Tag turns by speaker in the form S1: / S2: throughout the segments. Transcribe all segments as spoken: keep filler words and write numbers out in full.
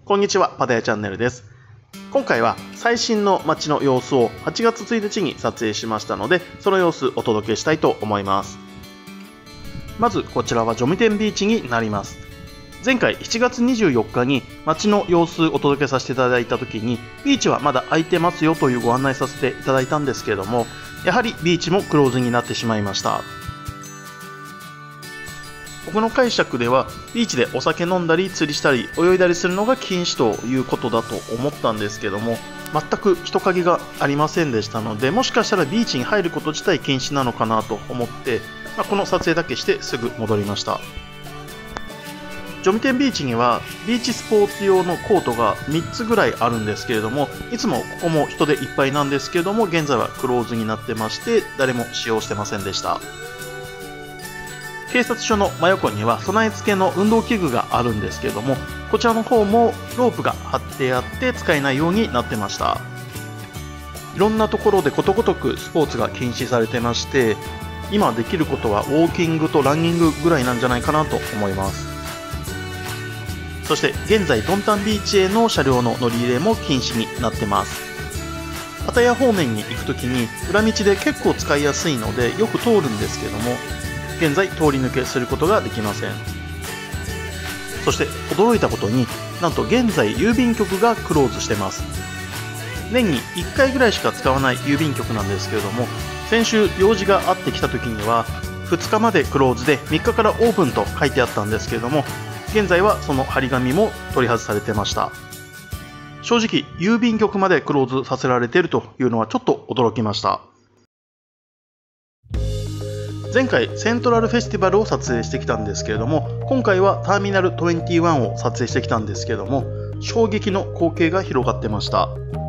S1: こんにちは、パタヤチャンネルです。今回は最新の街の様子をはちがつついたちに撮影しましたので、その様子お届けしたいと思います。まずこちらはジョミテンビーチになります。前回しちがつにじゅうよっかに街の様子お届けさせていただいた時に、ビーチはまだ開いてますよというご案内させていただいたんですけれども、やはりビーチもクローズになってしまいました。僕の解釈ではビーチでお酒飲んだり釣りしたり泳いだりするのが禁止ということだと思ったんですけども、全く人影がありませんでしたので、もしかしたらビーチに入ること自体禁止なのかなと思って、まあ、この撮影だけしてすぐ戻りました。ジョミテンビーチにはビーチスポーツ用のコートがみっつぐらいあるんですけれども、いつもここも人でいっぱいなんですけれども、現在はクローズになってまして誰も使用してませんでした。警察署の真横には備え付けの運動器具があるんですけれども、こちらの方もロープが張ってあって使えないようになってました。いろんなところでことごとくスポーツが禁止されてまして、今できることはウォーキングとランニングぐらいなんじゃないかなと思います。そして現在ドンタンビーチへの車両の乗り入れも禁止になってます。パタヤ方面に行くときに裏道で結構使いやすいのでよく通るんですけども、現在通り抜けすることができません。そして驚いたことに、なんと現在郵便局がクローズしてます。年にいっかいぐらいしか使わない郵便局なんですけれども、先週用事があってきた時にはふつかまでクローズでみっかからオープンと書いてあったんですけれども、現在はその張り紙も取り外されてました。正直郵便局までクローズさせられているというのはちょっと驚きました。前回セントラルフェスティバルを撮影してきたんですけれども、今回はターミナルにじゅういちを撮影してきたんですけれども、衝撃の光景が広がってました。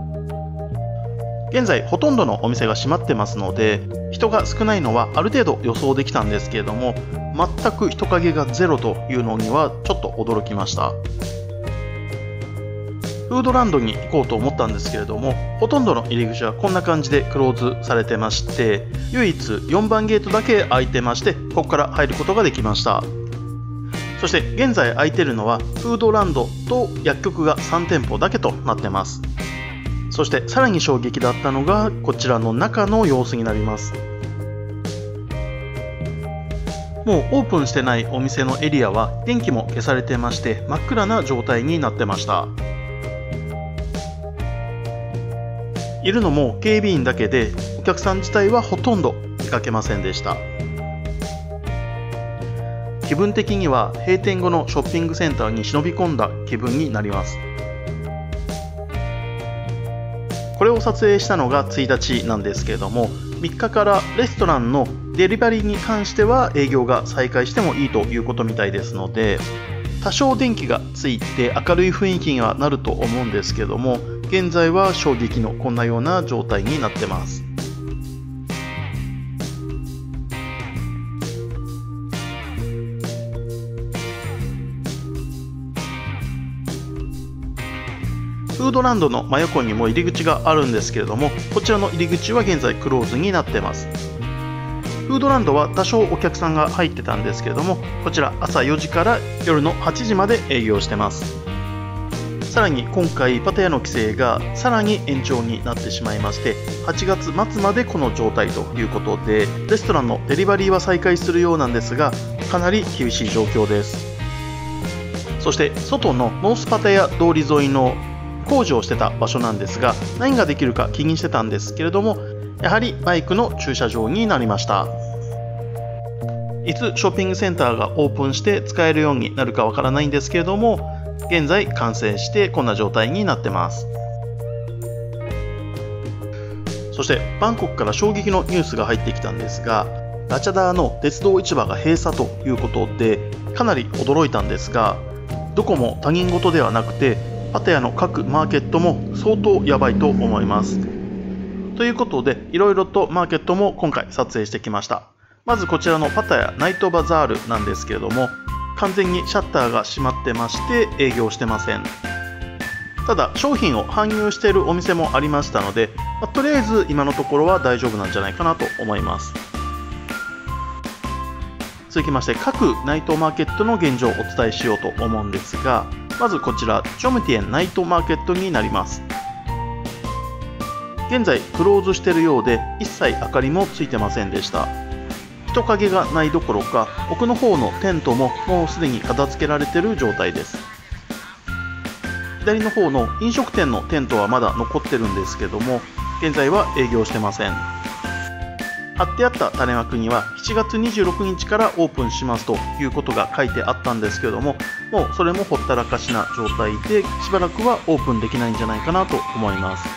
S1: 現在ほとんどのお店が閉まってますので、人が少ないのはある程度予想できたんですけれども、全く人影がゼロというのにはちょっと驚きました。フードランドに行こうと思ったんですけれども、ほとんどの入り口はこんな感じでクローズされてまして、唯一よんばんゲートだけ開いてまして、ここから入ることができました。そして現在開いているのはフードランドと薬局がさんてんぽだけとなってます。そしてさらに衝撃だったのがこちらの中の様子になります。もうオープンしてないお店のエリアは電気も消されてまして真っ暗な状態になってました。いるのも警備員だけで、お客さん自体はほとんど見かけませんでした。気分的には閉店後のショッピングセンターに忍び込んだ気分になります。これを撮影したのがついたちなんですけれども、みっかからレストランのデリバリーに関しては営業が再開してもいいということみたいですので、多少電気がついて明るい雰囲気にはなると思うんですけども、現在は衝撃のこんなような状態になってます。フードランドの真横にも入り口があるんですけれども、こちらの入り口は現在クローズになってます。フードランドは多少お客さんが入ってたんですけれども、こちら朝よじから夜のはちじまで営業してます。さらに今回パタヤの規制がさらに延長になってしまいまして、はちがつまつまでこの状態ということで、レストランのデリバリーは再開するようなんですが、かなり厳しい状況です。そして外のノースパタヤ通り沿いの工事をしてた場所なんですが、何ができるか気にしてたんですけれども、やはりバイクの駐車場になりました。いつショッピングセンターがオープンして使えるようになるかわからないんですけれども、現在完成してこんな状態になってます。そしてバンコクから衝撃のニュースが入ってきたんですが、ラチャダーの鉄道市場が閉鎖ということで、かなり驚いたんですが、どこも他人事ではなくてパタヤの各マーケットも相当やばいと思います。ということでいろいろとマーケットも今回撮影してきました。まずこちらのパタヤナイトバザールなんですけれども、完全にシャッターが閉まってまして営業してません。ただ商品を搬入しているお店もありましたので、まあ、とりあえず今のところは大丈夫なんじゃないかなと思います。続きまして各ナイトマーケットの現状をお伝えしようと思うんですが、 まずこちらジョムティエンナイトマーケットになります。現在クローズしているようで一切明かりもついてませんでした。人影がないどころか奥の方のテントももうすでに片付けられている状態です。左の方の飲食店のテントはまだ残ってるんですけども、現在は営業してません。貼ってあった種幕にはしちがつにじゅうろくにちからオープンしますということが書いてあったんですけども、もうそれもほったらかしな状態でしばらくはオープンできないんじゃないかなと思います。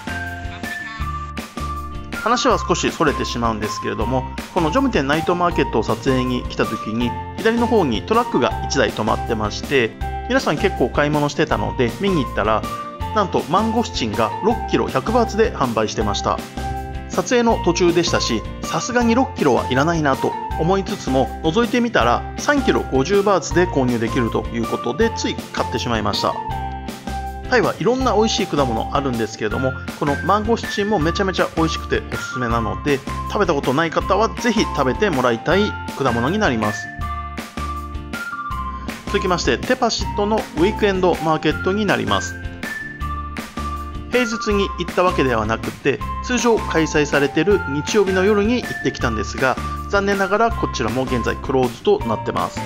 S1: 話は少しそれてしまうんですけれども、このジョムティエンナイトマーケットを撮影に来た時に左の方にトラックがいちだい止まってまして、皆さん結構買い物してたので見に行ったら、なんとマンゴスチンがろっキロひゃくバーツで販売してました。撮影の途中でしたし、さすがにろっキロはいらないなと思いつつも、覗いてみたらさんキロごじゅうバーツで購入できるということでつい買ってしまいました。タイはいろんな美味しい果物あるんですけれども、このマンゴスチンもめちゃめちゃ美味しくておすすめなので、食べたことない方はぜひ食べてもらいたい果物になります。続きましてテパシットのウィークエンドマーケットになります。平日に行ったわけではなくて、通常開催されている日曜日の夜に行ってきたんですが、残念ながらこちらも現在クローズとなってます。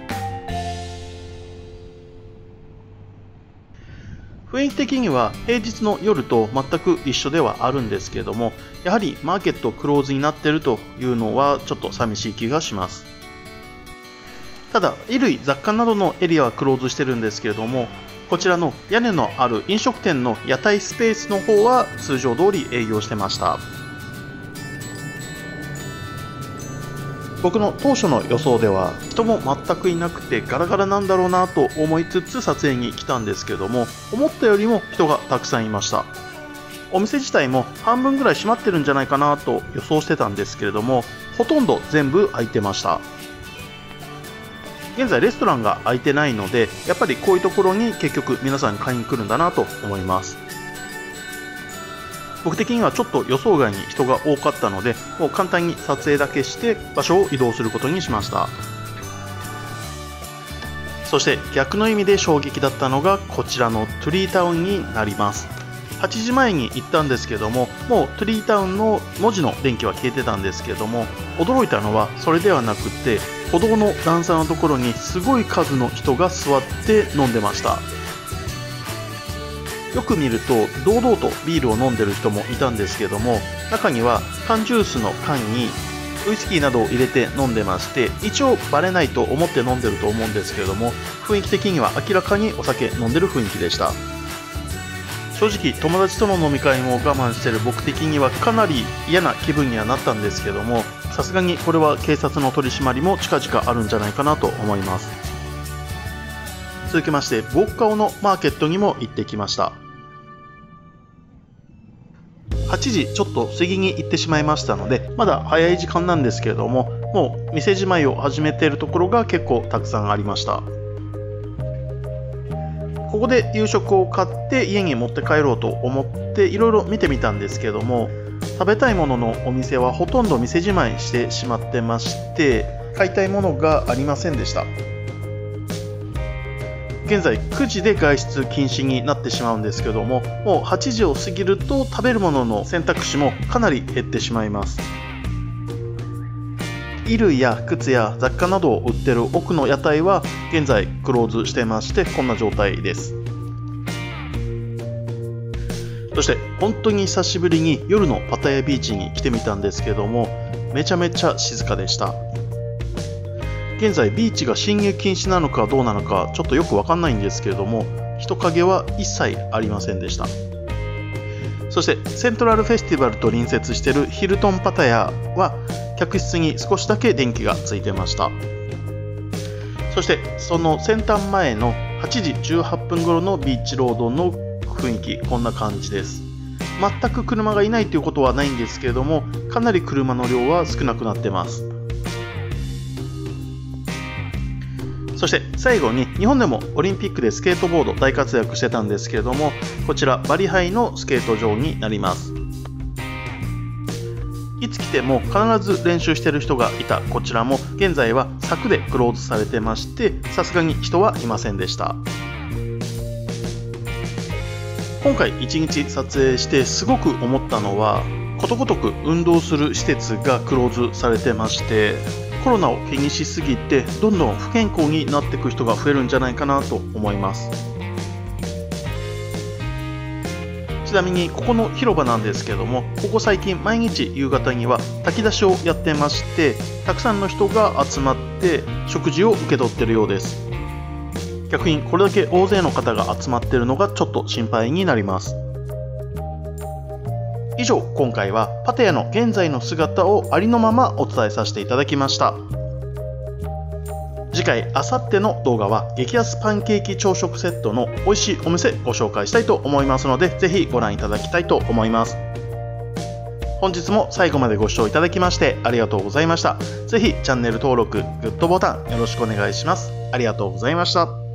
S1: 雰囲気的には平日の夜と全く一緒ではあるんですけれども、やはりマーケットクローズになっているというのはちょっと寂しい気がします。ただ衣類雑貨などのエリアはクローズしてるんですけれども、こちらの屋根のある飲食店の屋台スペースの方は通常通り営業してました。僕の当初の予想では人も全くいなくてガラガラなんだろうなと思いつつ撮影に来たんですけども、思ったよりも人がたくさんいました。お店自体も半分ぐらい閉まってるんじゃないかなと予想してたんですけれども、ほとんど全部開いてました。現在レストランが開いてないので、やっぱりこういうところに結局皆さん買いに来るんだなと思います。僕的にはちょっと予想外に人が多かったので、もう簡単に撮影だけして場所を移動することにしました。そして逆の意味で衝撃だったのがこちらのトゥリータウンになります。はちじまえに行ったんですけども、もうトゥリータウンの文字の電気は消えてたんですけども、驚いたのはそれではなくて、歩道の段差のところにすごい数の人が座って飲んでました。よく見ると堂々とビールを飲んでる人もいたんですけども、中には缶ジュースの缶にウイスキーなどを入れて飲んでまして、一応バレないと思って飲んでると思うんですけれども、雰囲気的には明らかにお酒飲んでる雰囲気でした。正直友達との飲み会も我慢してる僕的にはかなり嫌な気分にはなったんですけども、さすがにこれは警察の取り締まりも近々あるんじゃないかなと思います。続きましてボッカオのマーケットにも行ってきました。はちじちょっと過ぎに行ってしまいましたので、まだ早い時間なんですけれども、もう店じまいを始めているところが結構たくさんありました。ここで夕食を買って家に持って帰ろうと思っていろいろ見てみたんですけども、食べたいもののお店はほとんど店じまいしてしまってまして、買いたいものがありませんでした。現在くじで外出禁止になってしまうんですけども、もうはちじを過ぎると食べるものの選択肢もかなり減ってしまいます。衣類や靴や雑貨などを売ってる奥の屋台は現在クローズしてまして、こんな状態です。そして本当に久しぶりに夜のパタヤビーチに来てみたんですけども、めちゃめちゃ静かでした。現在ビーチが侵入禁止なのかどうなのかちょっとよくわかんないんですけれども、人影は一切ありませんでした。そしてセントラルフェスティバルと隣接しているヒルトンパタヤは客室に少しだけ電気がついてました。そしてその先端前のはちじじゅうはっぷん頃のビーチロードの雰囲気、こんな感じです。全く車がいないということはないんですけれども、かなり車の量は少なくなってます。そして最後に日本でもオリンピックでスケートボード大活躍してたんですけれども、こちらバリハイのスケート場になります。いつ来ても必ず練習している人がいたこちらも現在は柵でクローズされてまして、さすがに人はいませんでした。 今回いちにち撮影してすごく思ったのは、ことごとく運動する施設がクローズされてまして、コロナを気にしすぎてどんどん不健康になっていく人が増えるんじゃないかなと思います。ちなみにここの広場なんですけども、ここ最近毎日夕方には炊き出しをやってまして、たくさんの人が集まって食事を受け取っているようです。逆にこれだけ大勢の方が集まっているのがちょっと心配になります。以上、今回はパタヤの現在の姿をありのままお伝えさせていただきました。次回、あさっての動画は激安パンケーキ朝食セットの美味しいお店ご紹介したいと思いますので、ぜひご覧いただきたいと思います。本日も最後までご視聴いただきましてありがとうございました。ぜひチャンネル登録、グッドボタンよろしくお願いします。ありがとうございました。